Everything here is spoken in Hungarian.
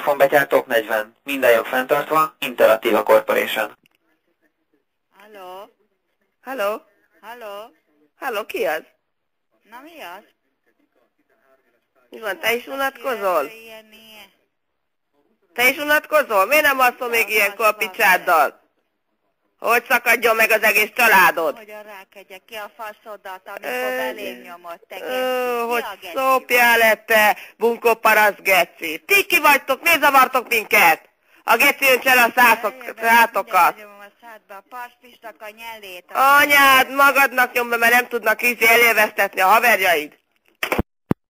Telefonbetyár 40. Minden jog fenntartva. Interaktíva Corporation. Halló? Halló? Halló? Halló, ki az? Na mi az? Mi van, te is unatkozol? Ilyen. Te is unatkozol? Miért nem alszol még ilyenkor a picsáddal? Hogy szakadjon meg az egész családod? Hogyan rákedjek ki a faszodat, amikor belém nyomott te Hogy szópjál lett te, bunkó parasz geci. Ti ki vagytok, miért zavartok minket? A geci öntse el a szátokat. A parszpisnak a nyelét. Anyád, magadnak nyom be, mert nem tudnak elélveztetni a haverjaid.